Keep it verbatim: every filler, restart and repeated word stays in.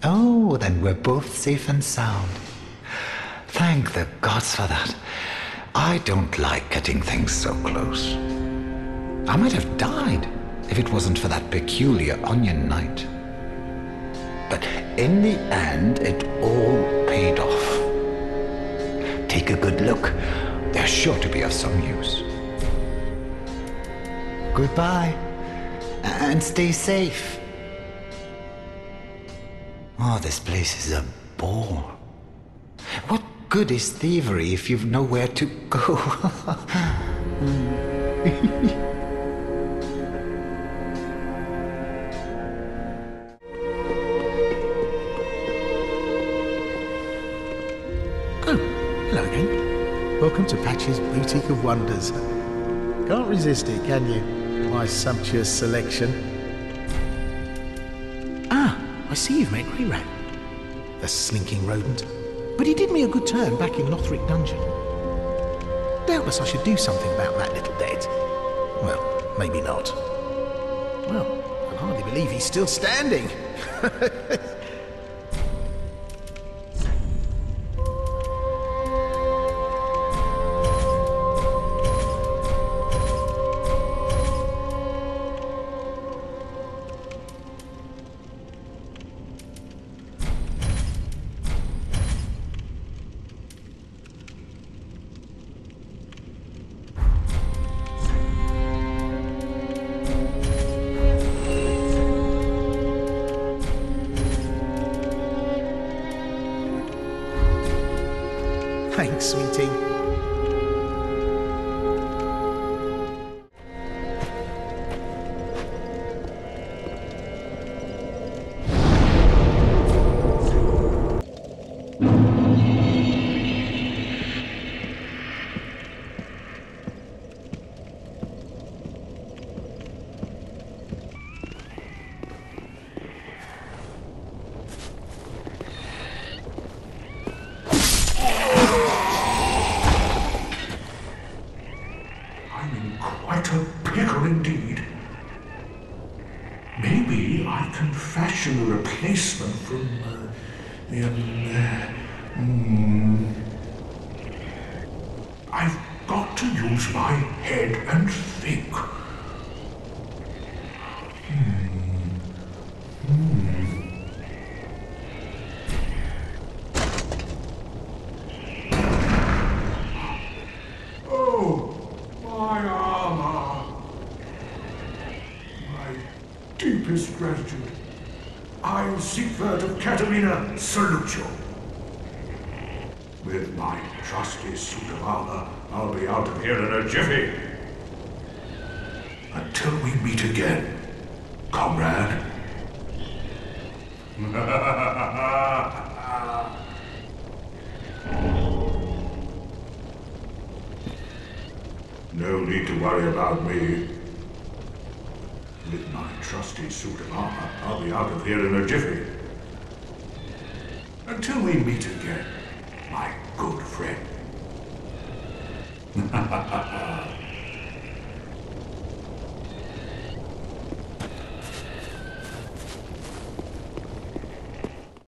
Oh, then we're both safe and sound. Thank the gods for that. I don't like cutting things so close. I might have died if it wasn't for that peculiar onion night. But in the end, it all paid off. Take a good look. They're sure to be of some use. Goodbye, and stay safe. Oh, this place is a bore. What good is thievery if you've nowhere to go? Oh, hello again. Welcome to Patch's Boutique of Wonders. Can't resist it, can you? My sumptuous selection. Ah, I see you've met Grey Rat. The slinking rodent. But he did me a good turn back in Lothric Dungeon. Doubtless I should do something about that little dead. Well, maybe not. Well, I can hardly believe he's still standing. Thanks, sweetie. Quite a pickle indeed. Maybe I can fashion a replacement from uh, the. Um, uh, mm, I've got to use my head and think. Hmm. Hmm. Oh, my armor. My deepest gratitude. I, Siegfried of Catarina, salute you. With my trusty suit of armor, I'll be out of here in a jiffy. Until we meet again, comrade. No need to worry about me. With my trusty suit of armor, I'll be out of here in a jiffy. Until we meet again, my good friend.